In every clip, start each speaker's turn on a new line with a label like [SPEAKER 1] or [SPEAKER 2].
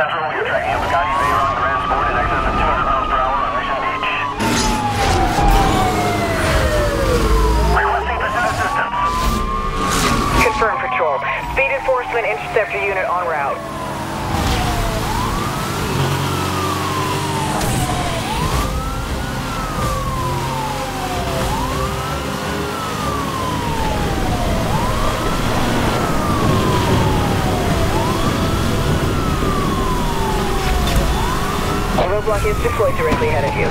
[SPEAKER 1] Central, we are tracking a Bugatti Veyron Grand Sport in excess of 200 miles per hour on Mission Beach. Requesting pursuit assistance.
[SPEAKER 2] Confirm patrol. Speed enforcement interceptor unit en route. Roadblock is deployed directly ahead of you.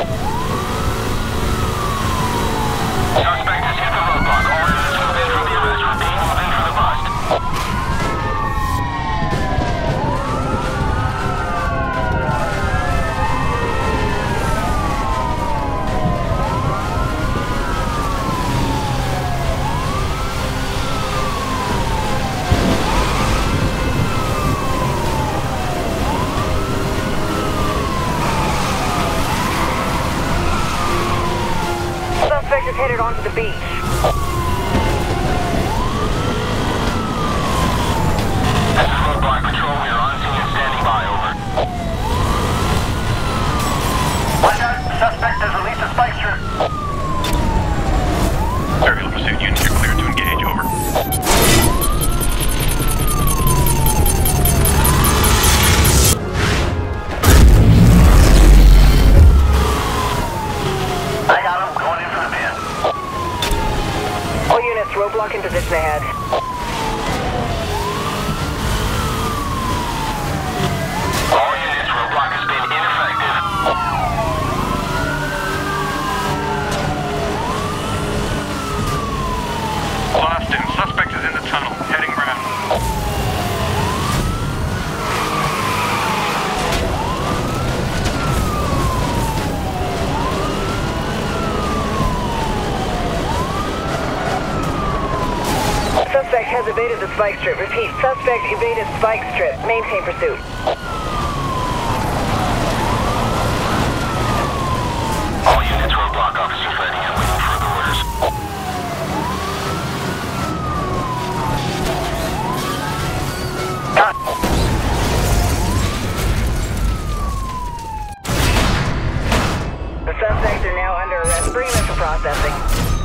[SPEAKER 1] Suspect has hit the roadblock. All units move in for the arrest. Repeat, move in for the bust.
[SPEAKER 2] Suspect is headed onto the beach.
[SPEAKER 1] This is roadblock patrol. We are on scene and standing by. Over. Watch out. Suspect has released a spike strip. Aerial pursuit units are cleared to engage. Over. I got him. Going in for the pin.
[SPEAKER 2] All units, roadblock in position ahead.
[SPEAKER 1] All units, roadblock has been ineffective. Boston, suspect is in the tunnel, heading round.
[SPEAKER 2] Suspect has evaded the spike strip. Repeat, suspect evaded spike strip. Maintain pursuit.
[SPEAKER 1] All units, roadblock officers ready and waiting for the orders.
[SPEAKER 2] The suspects are now under arrest. Bring them for processing.